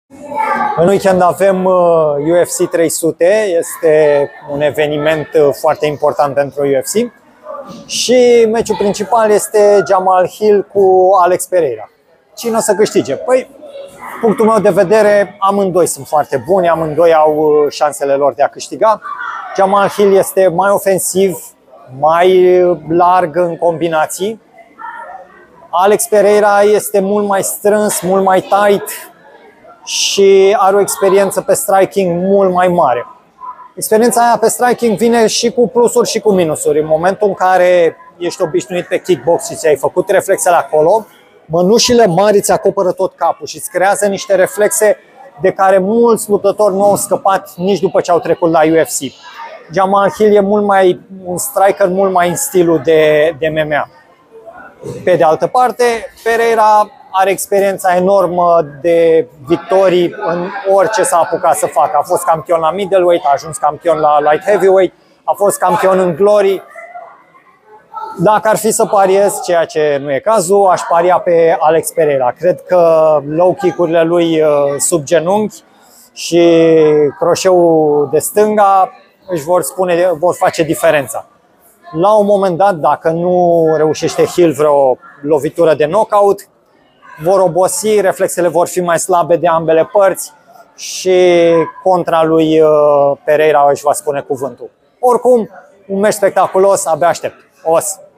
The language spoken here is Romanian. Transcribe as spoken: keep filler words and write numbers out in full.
În weekend avem U F C trei sute, este un eveniment foarte important pentru U F C și meciul principal este Jamahal Hill cu Alex Pereira. Cine o să câștige? Păi, punctul meu de vedere, amândoi sunt foarte buni, amândoi au șansele lor de a câștiga. Jamahal Hill este mai ofensiv, mai larg în combinații. Alex Pereira este mult mai strâns, mult mai tight și are o experiență pe striking mult mai mare. Experiența aia pe striking vine și cu plusuri și cu minusuri. În momentul în care ești obișnuit pe kickbox și ți-ai făcut reflexele acolo, mănușile mari îți acoperă tot capul și îți creează niște reflexe de care mulți luptători nu au scăpat nici după ce au trecut la U F C. Jamahal Hill e mult mai, un striker mult mai în stilul de, de M M A. Pe de altă parte, Pereira are experiența enormă de victorii în orice s-a apucat să facă. A fost campion la middleweight, a ajuns campion la light heavyweight, a fost campion în Glory. Dacă ar fi să pariez, ceea ce nu e cazul, aș paria pe Alex Pereira. Cred că low kick-urile lui sub genunchi și croșeul de stânga își vor, spune, vor face diferența. La un moment dat, dacă nu reușește Hill vreo lovitură de knockout, vor obosi, reflexele vor fi mai slabe de ambele părți și contra lui Pereira își va spune cuvântul. Oricum, un meci spectaculos, abia aștept. Os!